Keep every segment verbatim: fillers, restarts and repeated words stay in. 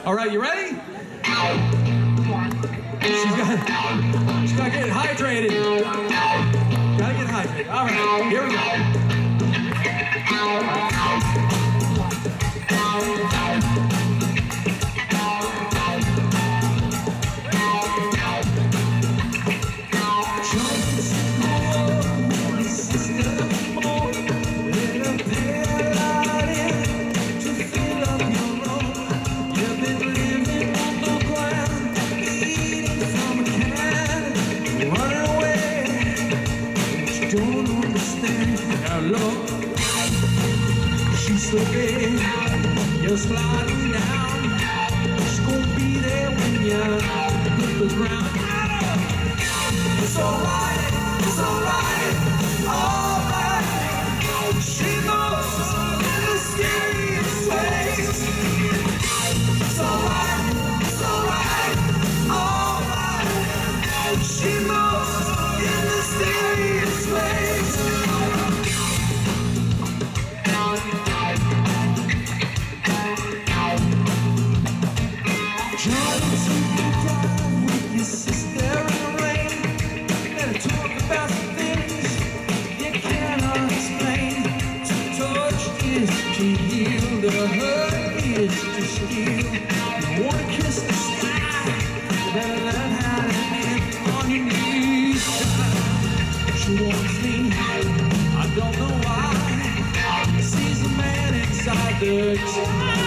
All right, you ready? She's got, she's got to get hydrated. Got to get hydrated. All right, here we go. Don't understand how low she's slipping, you're sliding down. She's gonna be there when you hit the ground. It's alright, it's alright, alright. She moves in mysterious ways. It's alright, it's alright, alright. She moves in mysterious ways. Join to the drive with your sister in the rain. Let her talk about the things you cannot explain. To touch is to heal, the hurt is to steal. You wanna kiss the sky, you better learn how to live on your knees. She wants me, I don't know why. Sees the man inside the time.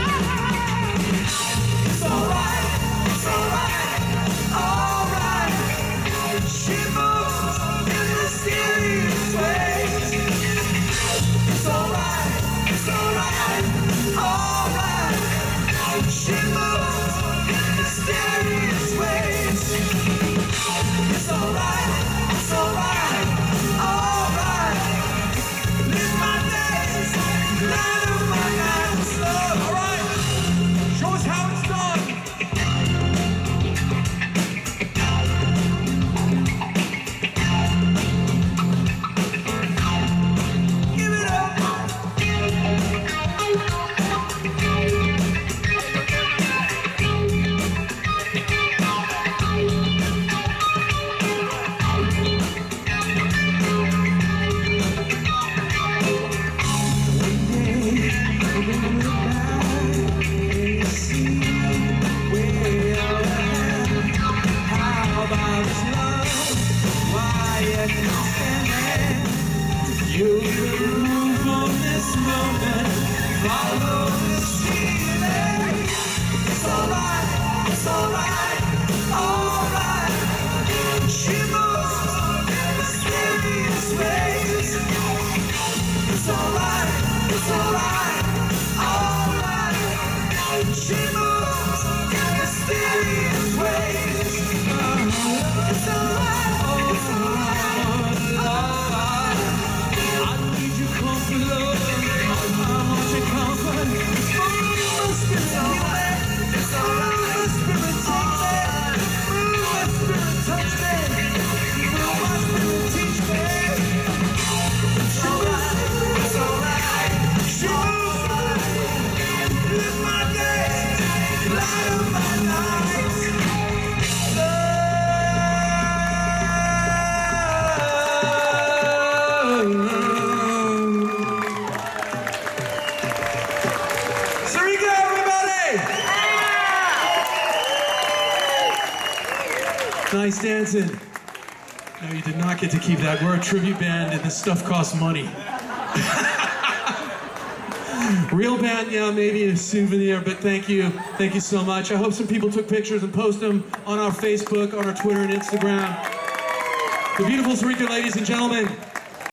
It's alright, it's alright, alright. She moves in mysterious ways. It's alright, it's alright, alright. She moves in mysterious ways. It's alright, it's alright, alright. Live my days, light up my nights. Alright, show us how it's done. Give it up. You can move on this moment, follow this feeling. It's alright, it's alright, alright. She moves in mysterious ways. It's alright, it's alright, alright. She moves in mysterious ways. It's alright, it's alright, alright. I need your comfort, love. I want your comfort. Move my spirit, heal me. It's alright. Move my spirit, take me. Move my spirit, touch me. Move my spirit, teach me. It's alright, it's alright. She moves me. Live my days, light up my nights. Nice dancing. No, you did not get to keep that. We're a tribute band and this stuff costs money. Real band, yeah, maybe a souvenir, but thank you. Thank you so much. I hope some people took pictures and post them on our Facebook, on our Twitter and Instagram. The beautiful Sarika, ladies and gentlemen.